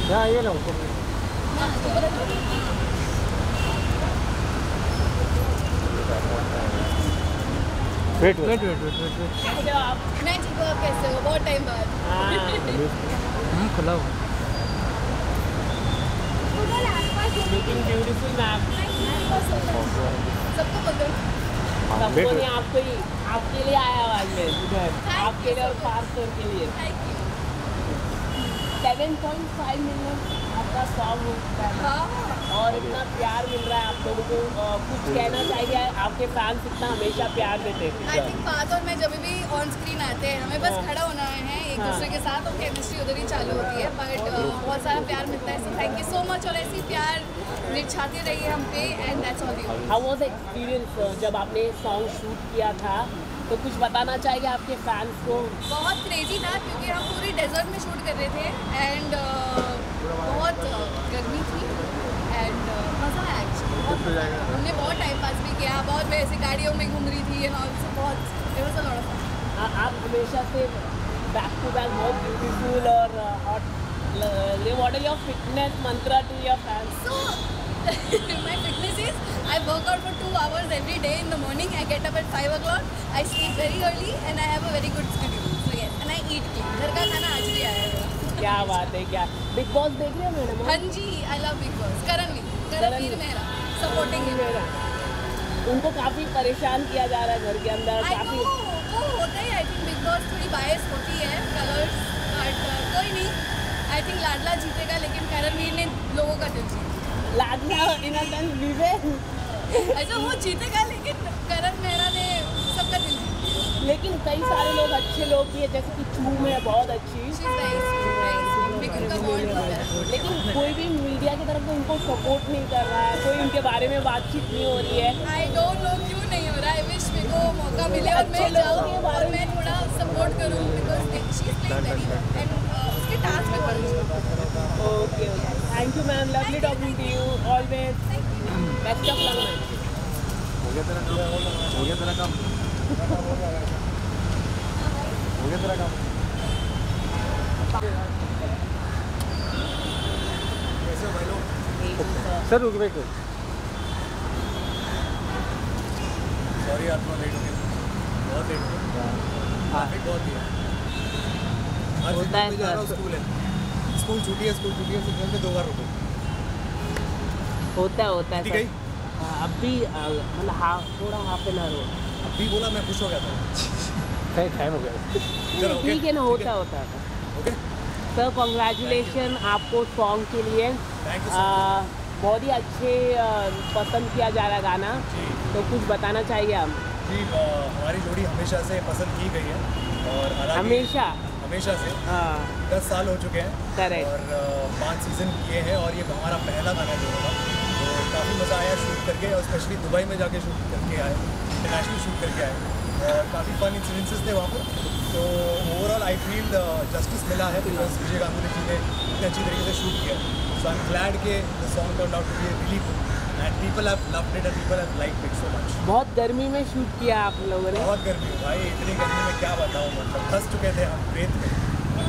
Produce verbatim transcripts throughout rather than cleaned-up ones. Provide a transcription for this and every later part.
यहाँ ये ना ऊपर wait wait wait wait wait wait आप मैं ठीक हूँ, आप कैसे हो? बहुत टाइम बाद। हाँ खुला हुआ लुकिंग ब्यूटीफुल मैम। सबको बोल दो। सबको नहीं, आपको ही, आपके लिए आया हुआ आज मैं इधर, आपके लिए और खास तौर के लिए। Thank you. Seven point five million आपका सॉन्ग होता है हाँ। और इतना प्यार मिल रहा है आप लोगों को। अ, कुछ कहना चाहिए, आपके फैंस इतना हमेशा प्यार देते हैं। आई थिंक बात और मैं जब भी ऑन स्क्रीन आते हैं हमें बस हाँ। खड़ा होना है एक हाँ। दूसरे के साथ और केमिस्ट्री उधर ही चालू होती है, बट बहुत सारा प्यार मिलता है। So thank you so much और ऐसी प्यार निछाते रहिए हम पे and that's all you. How was experience जब आपने सॉन्ग शूट किया था, तो कुछ बताना चाहिए आपके फैंस को? बहुत क्रेजी था क्योंकि हम पूरी डेजर्ट में शूट कर रहे थे एंड बहुत गर्मी थी एंड मज़ा आया एक्चुअली। हमने बहुत टाइम पास भी किया, बहुत मैं ऐसी गाड़ियों में घूम रही थी एंड ऑल्सो बहुत it was a lot of fun. आ- आप हमेशा से बैक टू बैक बहुत ब्यूटीफुल और hot. What are your fitness mantra to your fans? So, my fitness is I work out for two hours every day in the morning. I get up at five o'clock. I sleep very early and I have a very good schedule. So yes, and I eat clean. घर का खाना आज भी आया है। क्या बात है, क्या बिग बॉस देख रहे हो मैडम? हाँ जी, I love Big Boss. करण भी, करण वीर मेहरा, supporting him. उनको काफी परेशान किया जा रहा है घर के अंदर I काफी। know, वो होता ही I think Big Boss थोड़ी bias होती है कलर्स, but uh, कोई नहीं। I think लाडला जीतेगा लेकिन करण वीर ने लोगों का दिल जीता। लाडला इन अ सेंस विवेक, ऐसा वो जीतेगा लेकिन करण मेहरा ने सबका दिल जीता। लेकिन कई सारे लोग अच्छे लोग भी है, जैसे कि चूम है बहुत अच्छी, She's very sweet, very sweet. लेकिन उनका bond होता है। लेकिन कोई भी मीडिया की तरफ से उनको सपोर्ट नहीं कर रहा है, कोई उनके बारे में बातचीत नहीं हो रही है। I don't know क्यों नहीं हो रहा है। I wish मेरे को मौका मिले और मैं अच्छे लोगों जाऊँ के बारे और मैं थोड़ा सपोर्ट करूँ because she is playing very well and uh, उसके टास्क भी बहुत अच्छे हैं। Okay okay, thank you ma'am, lovely talking to you always, best of luck ma'am. हो गया तेरा काम हो गया तेरा काम हो गया तेरा काम कैसे हो भाई लोग? सर रुक वेट सॉरी यार थोड़ा लेट हो गया, बहुत लेट हो गया, ट्रैफिक बहुत ही है। हर होता है सिग्नल पे जा रहा हूँ, सर। स्कूल है, स्कूल छुट्टी है, स्कूल छुट्टी है, सिग्नल पे दो बार रुको। होता है होता है ठीक सर। है हाँ, अब भी अ, मतलब हाफ थोड़ा हाफ एन आवर हो अभी बोला, मैं खुश हो गया था। टाइम हो गया चलो ओके, ठीक है ना, ठीक होता होता है ओके, सर। कॉन्ग्रेचुलेशन आपको सॉन्ग के लिए। थैंक यू आ, बहुत ही अच्छे आ, पसंद किया जा रहा है गाना, जी तो कुछ बताना चाहिए हम? जी अ, हमारी जोड़ी हमेशा से पसंद की गई है और हालांकि हमेशा हमेशा से हाँ दस साल हो चुके हैं करेक्ट। और अ, पाँच सीज़न किए हैं और ये हमारा पहला गाना है दोनों का, तो काफ़ी मज़ा आया शूट करके और स्पेशली दुबई में जाके शूट करके आए, इंटरनेशनल शूट करके आए और काफ़ी फन इंसिडेंसेस थे वहाँ पर। तो ओवरऑल आई फील जस्टिस मिला है बिकॉज विजय गांगुली जी ने इतनी अच्छी तरीके से शूट किया। सो आई एम ग्लैड के the song turn out to be really good and people have loved it and people have liked it so much. बहुत गर्मी में शूट किया आप लोगों ने? बहुत गर्मी है भाई, इतनी गर्मी में क्या बताऊँ, मतलब फंस चुके थे हम रेत में।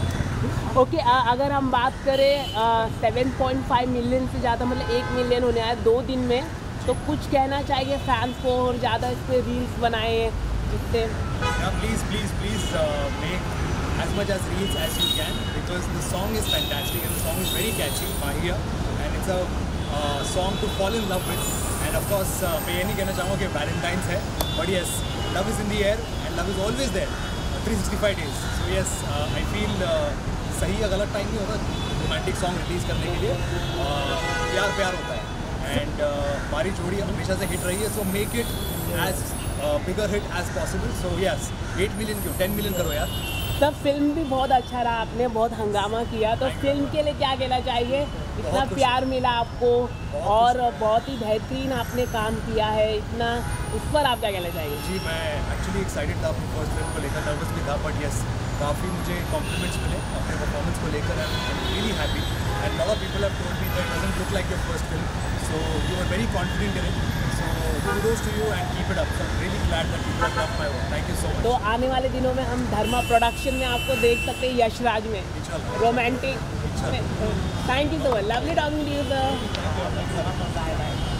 ओके okay, अगर हम बात करें सेवन पॉइंट फाइव मिलियन से ज़्यादा, मतलब एक मिलियन होने आया दो दिन में, तो कुछ कहना चाहिए फैंस को और ज़्यादा इस पर रील्स बनाए जिससे? Please please please make as much as reels as you can because the song is fantastic and the song is very catchy, Mahia, and it's a uh, song to fall in love with. And of course uh, मैं ये नहीं कहना चाहूँगा कि Valentine's है, but yes, love is in the air and love is always there, three sixty-five days. So yes, uh, I feel uh, सही या गलत टाइम नहीं होता रोमांटिक सॉन्ग रिलीज़ करने के लिए, uh, प्यार प्यार होता है एंड uh, हमारी जोड़ी हमेशा से हिट रही है, so make it as bigger hit as possible. So yes, eight million क्यों, टेन मिलियन करो यार। सब फिल्म भी बहुत अच्छा रहा, आपने बहुत हंगामा किया, तो फिल्म के लिए क्या कहना चाहिए? इतना प्यार मिला आपको और बहुत ही बेहतरीन आपने काम किया है, इतना उस पर आप क्या कहना चाहिए? जी मैं एक्चुअली एक्साइटेड था अपनी फर्स्ट फिल्म को लेकर, नर्वस भी था, बट यस काफ़ी मुझे कॉम्प्लीमेंट्स मिले अपने परफॉर्मेंस को लेकर and I am really happy and lot of people have told me that doesn't look like your first film, so you are very confident in it, so kudos to you and keep it up. So I'm really glad that people have loved my work. Thank you so much. तो आने वाले दिनों में हम धर्मा production में आपको देख सकते हैं यशराज में इंशाल्लाह रोमांटिक अच्छा thank you so much, lovely talking to you sir.